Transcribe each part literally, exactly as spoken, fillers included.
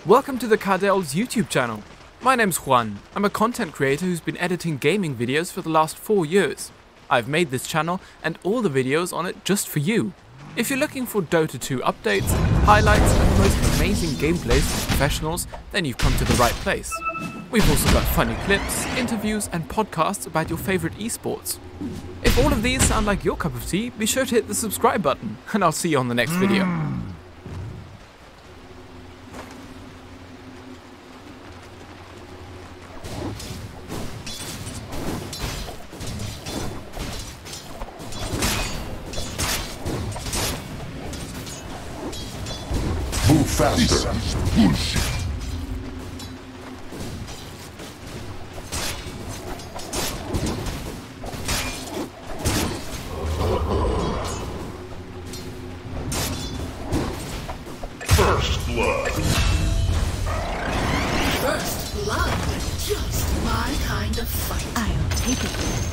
Welcome to the Cardel's YouTube channel. My name's Juan. I'm a content creator who's been editing gaming videos for the last four years. I've made this channel and all the videos on it just for you. If you're looking for Dota two updates, highlights and the most amazing gameplays from professionals, then you've come to the right place. We've also got funny clips, interviews and podcasts about your favorite esports. If all of these sound like your cup of tea, be sure to hit the subscribe button and I'll see you on the next video. Move faster. Bullshit. First blood. First blood. Just my kind of fight. I'll take it.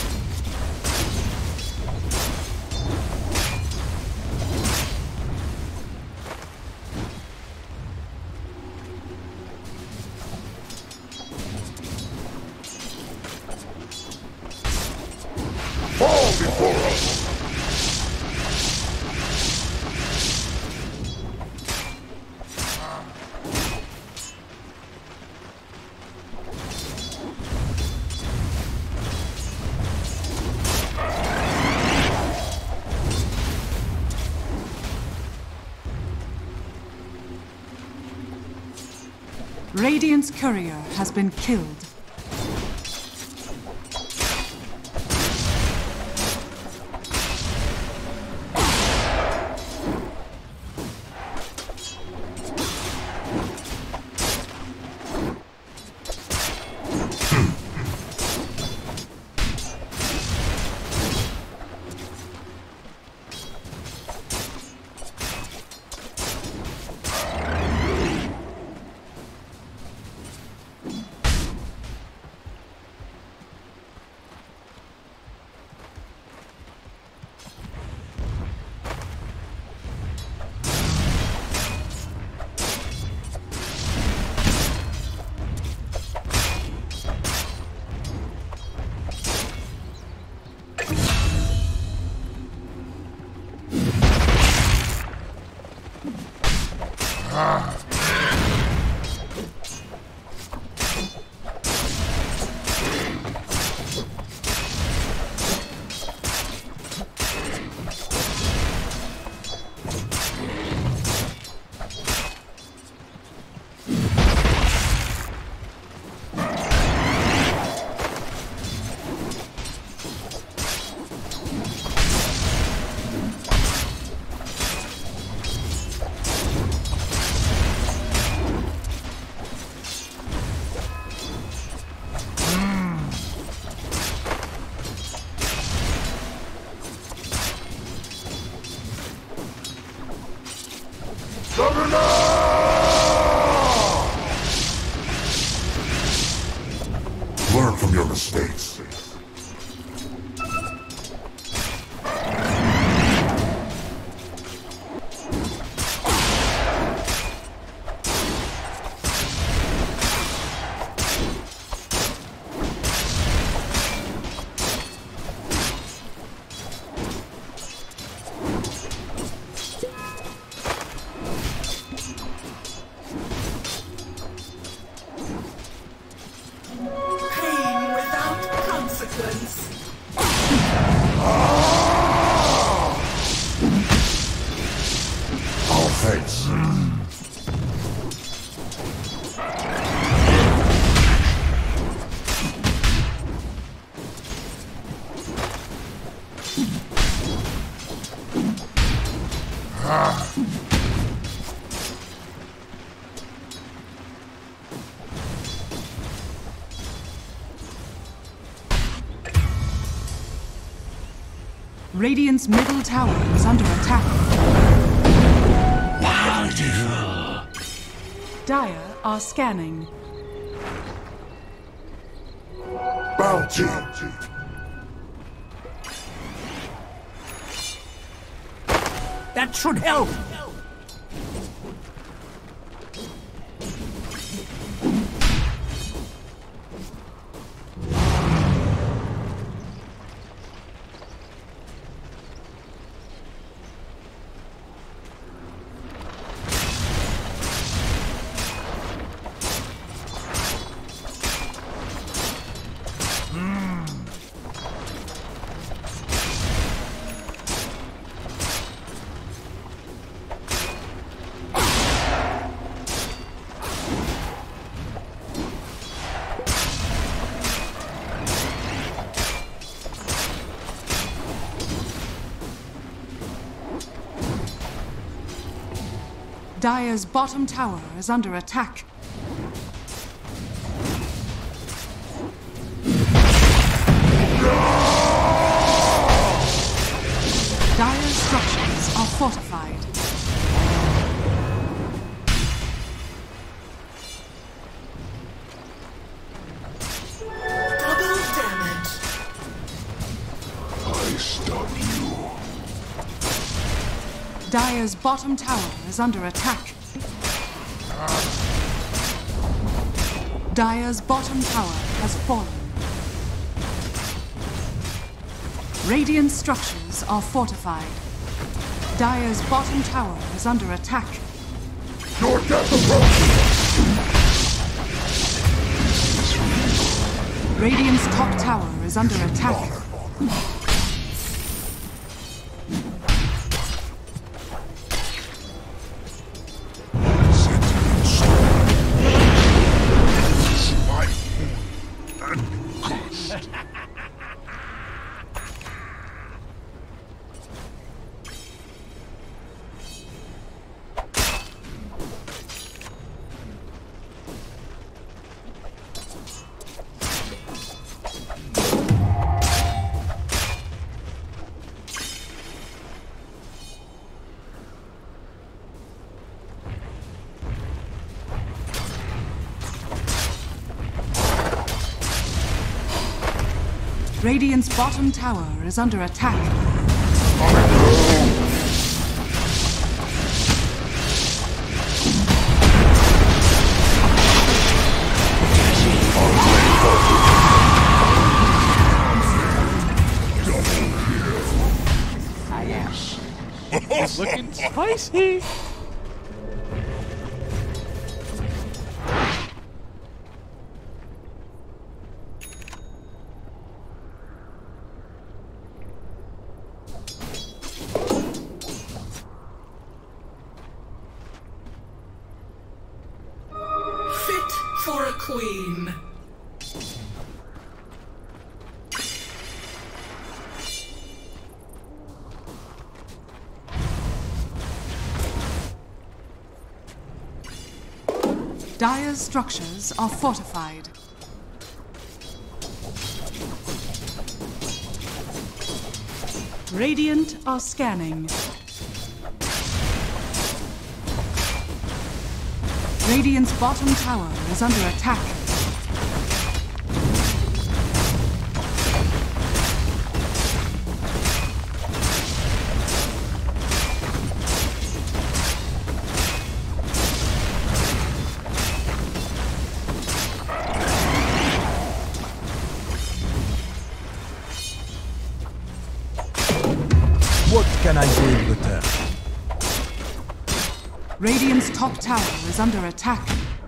Fall before us! Radiant's courier has been killed. Juggernaut! Learn from your mistakes. Thanks. Ah. Radiant's middle tower is under attack. Dire are scanning. Bounty. That should help. Dire's bottom tower is under attack. Dire's structures are fortified. Double damage. I stun you. Dire's bottom tower is under attack. Dire's bottom tower has fallen. Radiant structures are fortified. Dire's bottom tower is under attack. Your death approaches! Radiant's top tower is under attack. Radiant's bottom tower is under attack. It's looking spicy. Fit for a queen. Dire's structures are fortified. Radiant are scanning. Radiant's bottom tower is under attack. What can I do in return? Radiant's top tower is under attack.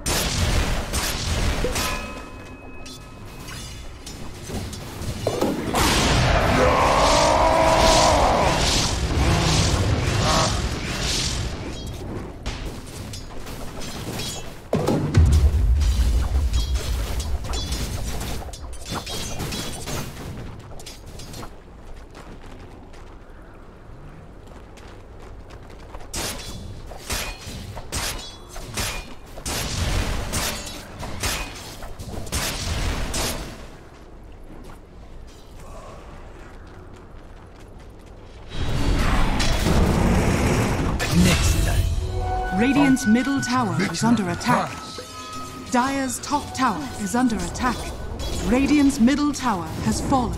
Radiant's middle tower is under attack. Dire's top tower is under attack. Radiant's middle tower has fallen.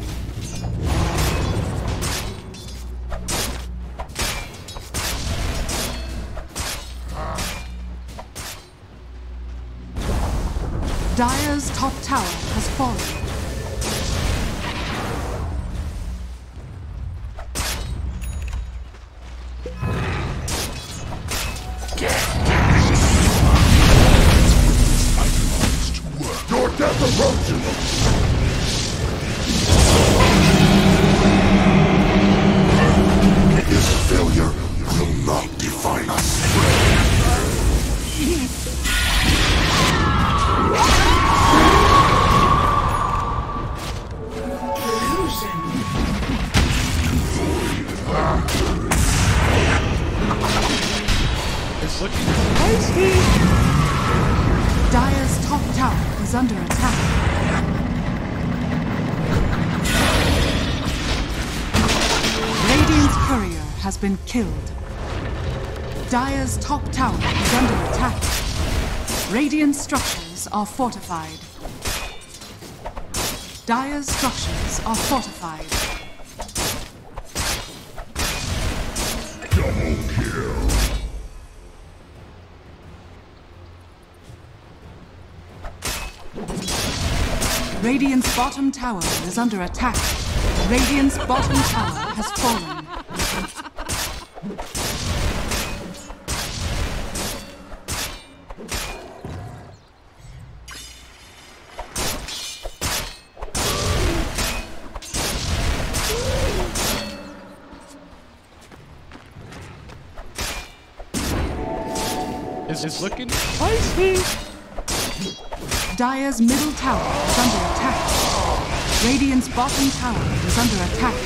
Dire's top tower has fallen. Your death approaches! This failure will not define us. It's looking spicy! Dire's top tower is under attack. Radiant's courier has been killed. Dire's top tower is under attack. Radiant structures are fortified. Dire's structures are fortified. Double kill. Radiant's bottom tower is under attack. Radiant's bottom tower has fallen. Is this looking spicy? Dire's middle tower is under attack. Radiant's bottom tower is under attack.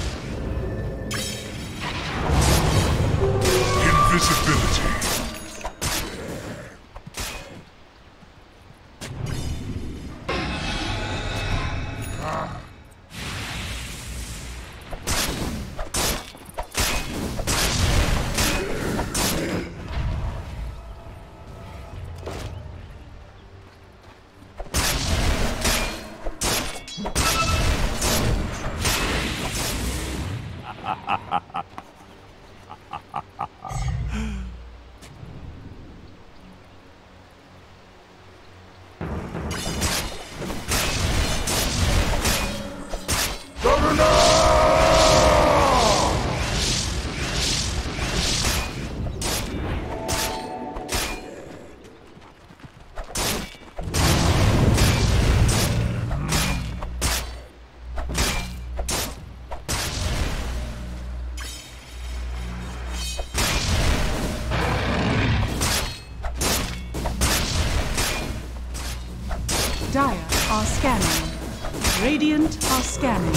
Invisibility. Dire are scanning. Radiant are scanning.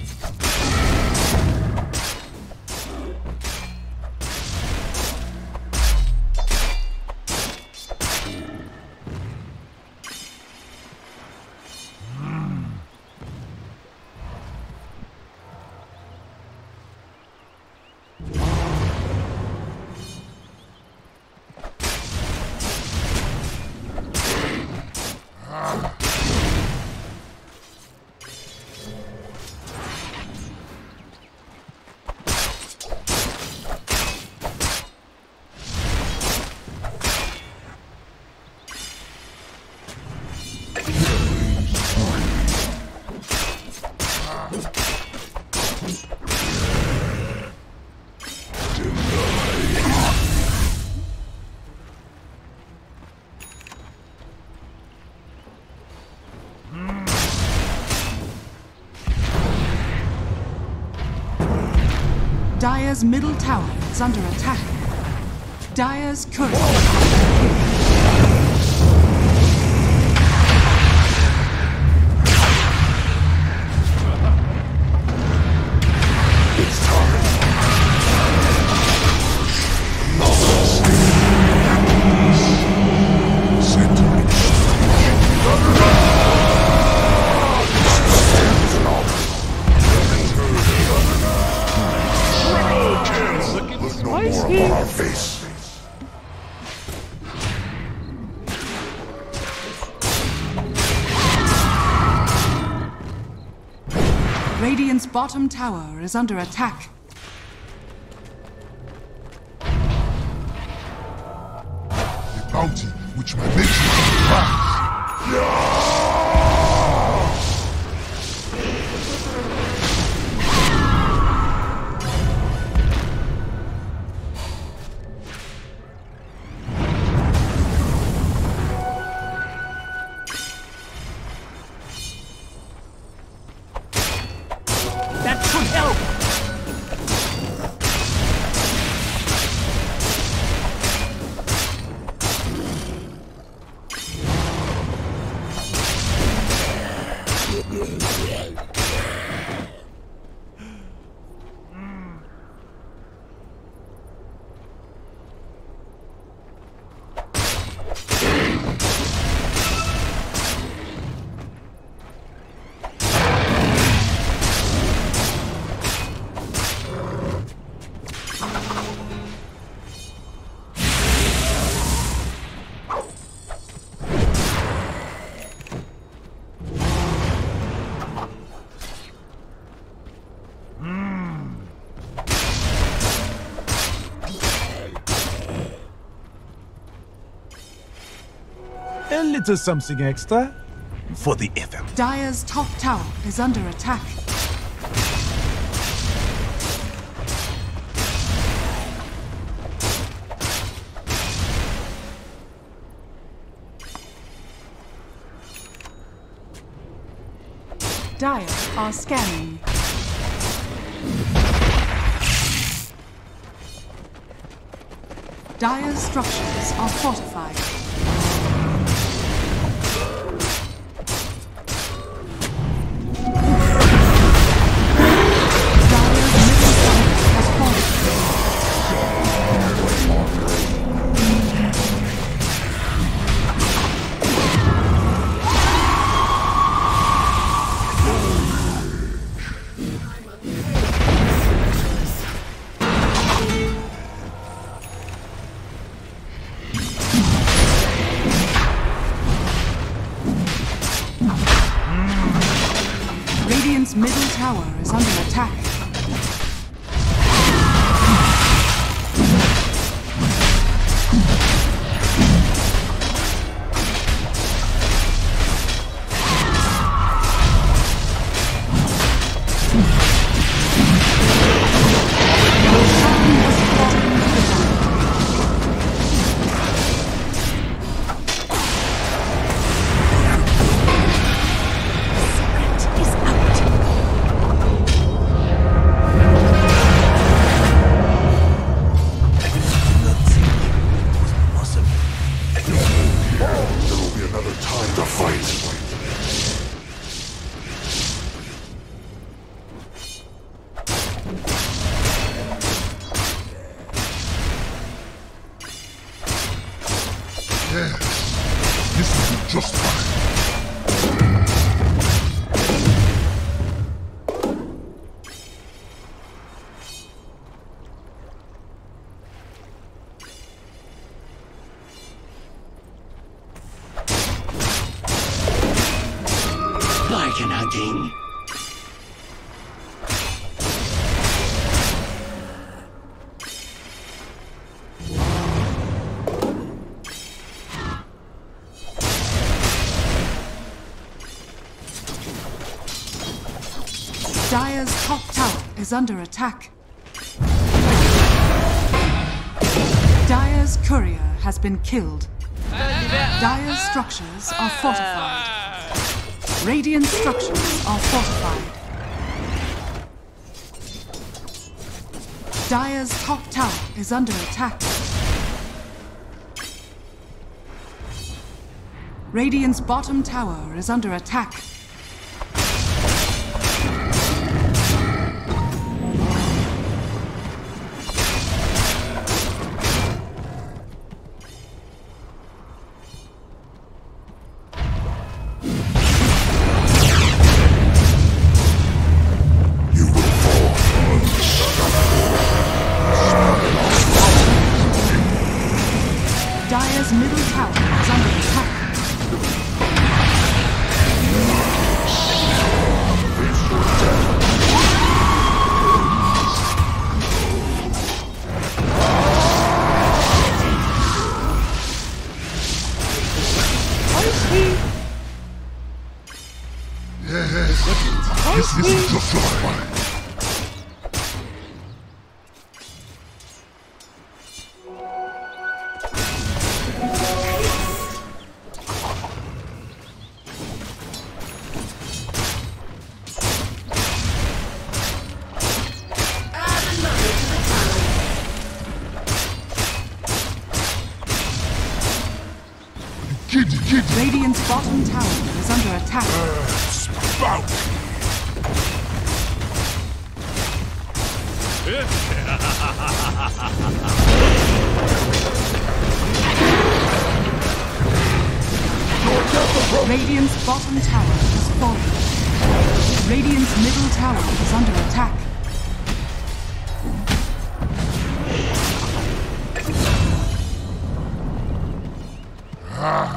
Dire's middle tower is under attack. Dire's courier It's time. Look no more upon our face. Radiant's bottom tower is under attack. The bounty which my nature demands. That should help! A little something extra for the effort. Dire's top tower is under attack. Dire are scanning. Dire's structures are fortified. Dire's middle tower has fallen. Radiant's middle tower is under attack. Just fine. Bargain hunting. Dire's top tower is under attack. Dire's courier has been killed. Dire's structures are fortified. Radiant structures are fortified. Dire's top tower is under attack. Radiant's bottom tower is under attack. Dire's middle tower is under attack. This is just fine. Radiant's bottom tower is under attack. Uh, spout! Radiant's bottom tower is falling. Radiant's middle tower is under attack. Ah.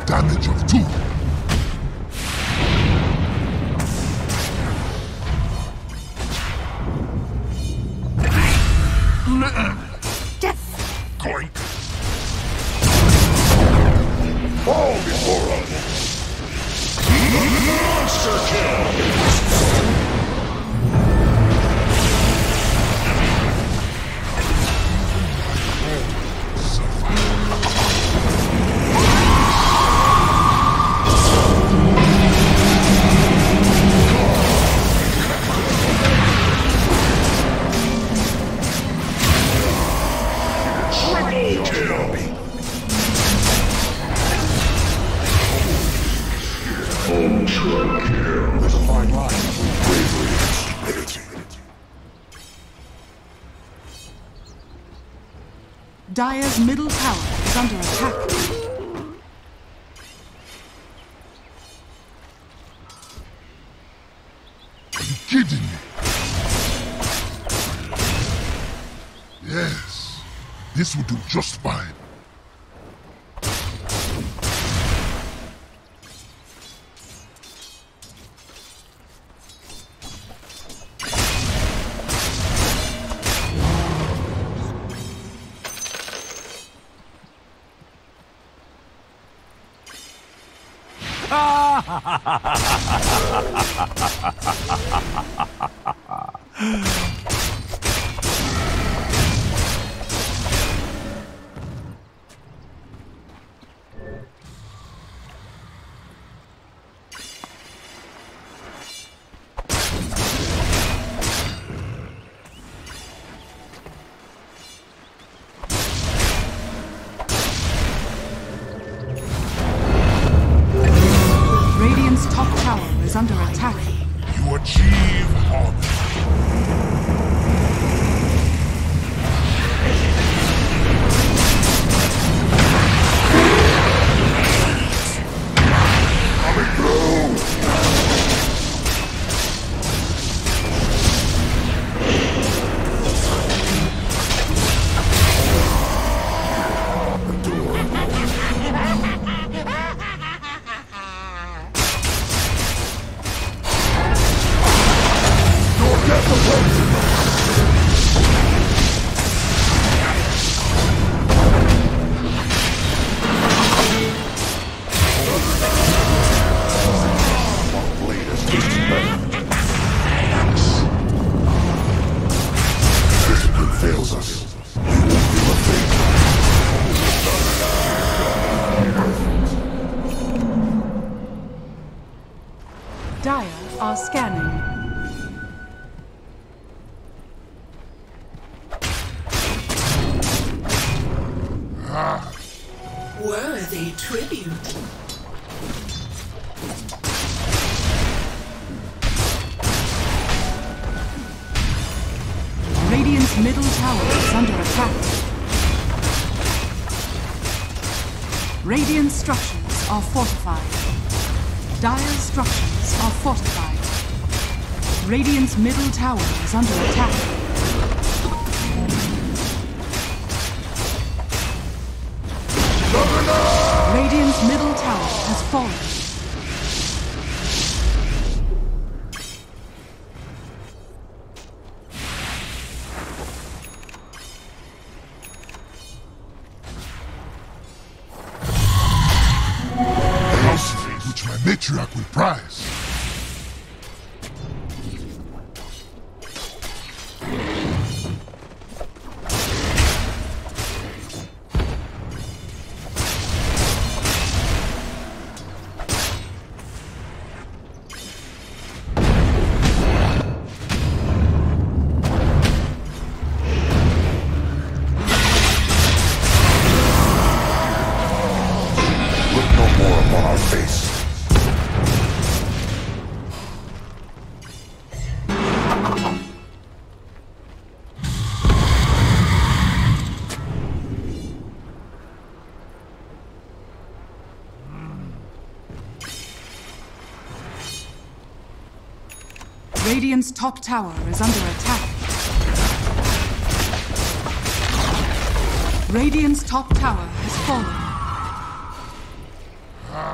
damage of two. Death! Going. Fall before us! Monster kill! Dire's middle tower is under attack. Are you kidding me? Yes, this will do just fine. Radiant's top tower is under attack. You achieve harmony. Coming through! Dire are scanning. Worthy tribute. Radiant's middle tower is under attack. Radiant structures are fortified. Dire's structures are fortified. Radiant's middle tower is under attack. Radiant's middle tower has fallen. Which my matriarch will prize. Look no more upon our face. Radiant's top tower is under attack. Radiant's top tower has fallen.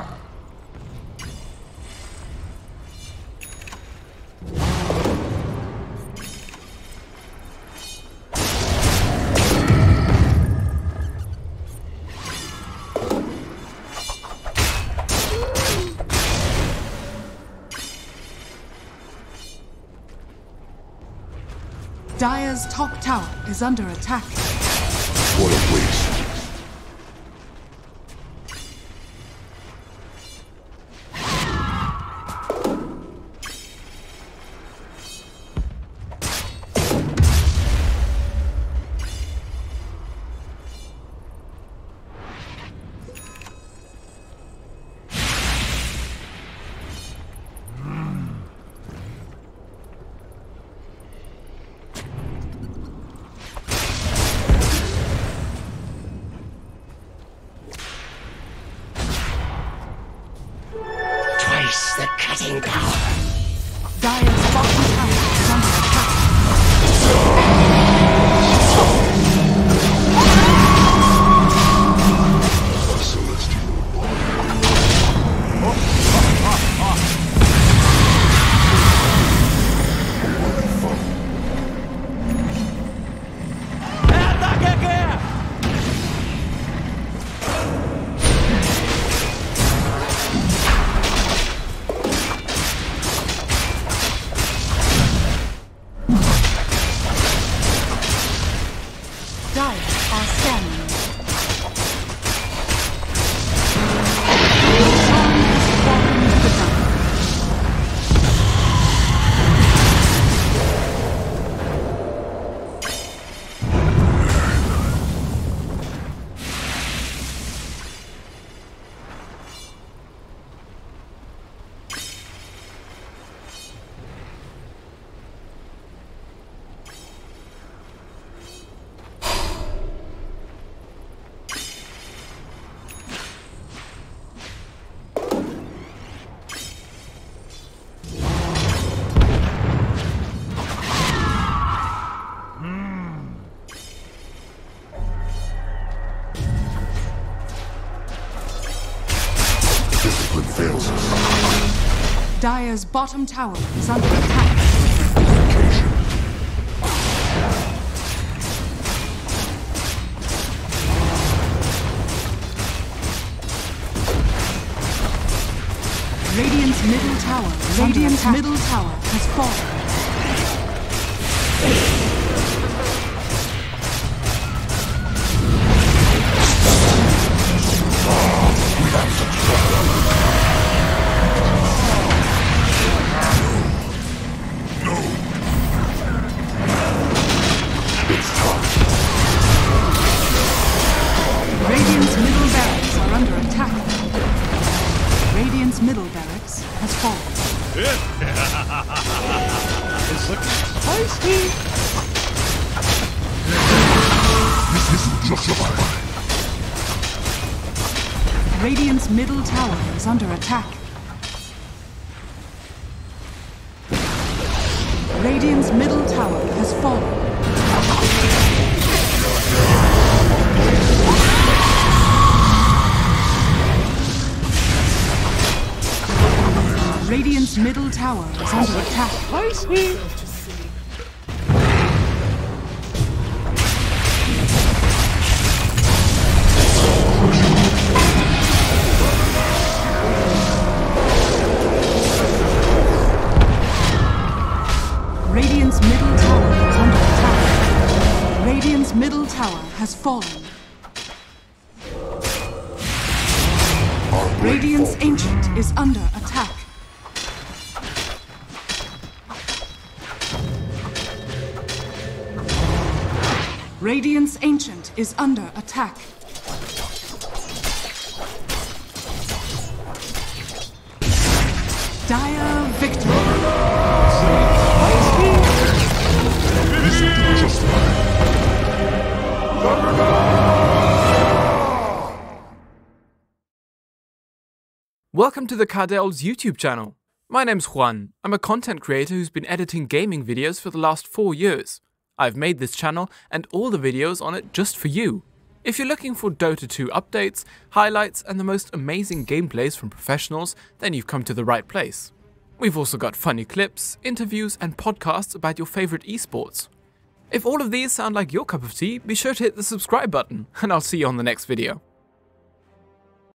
Dire's top tower is under attack. What a waste. The cutting power. Dire's bottom tower is under attack. A celestial body. Dire are scanning. Discipline fails us. Dire's bottom tower is under attack. Dedication. Radiant's middle tower is Radiant's middle tower has fallen. Radiant's middle barracks are under attack. Radiant's middle barracks has fallen. It's looking spicy. This isn't justified. Radiant's middle tower is under attack. Radiant's middle tower has fallen. Radiant's middle tower is under attack. Spicy. Radiant's middle tower is under attack. Radiant's middle tower has fallen. Radiant's ancient is under attack. Radiant's ancient is under attack. Dire victory. This isn't justified. Welcome to the Cardel's YouTube channel. My name's Juan. I'm a content creator who's been editing gaming videos for the last four years. I've made this channel and all the videos on it just for you. If you're looking for Dota two updates, highlights and the most amazing gameplays from professionals, then you've come to the right place. We've also got funny clips, interviews and podcasts about your favorite esports. If all of these sound like your cup of tea, be sure to hit the subscribe button and I'll see you on the next video.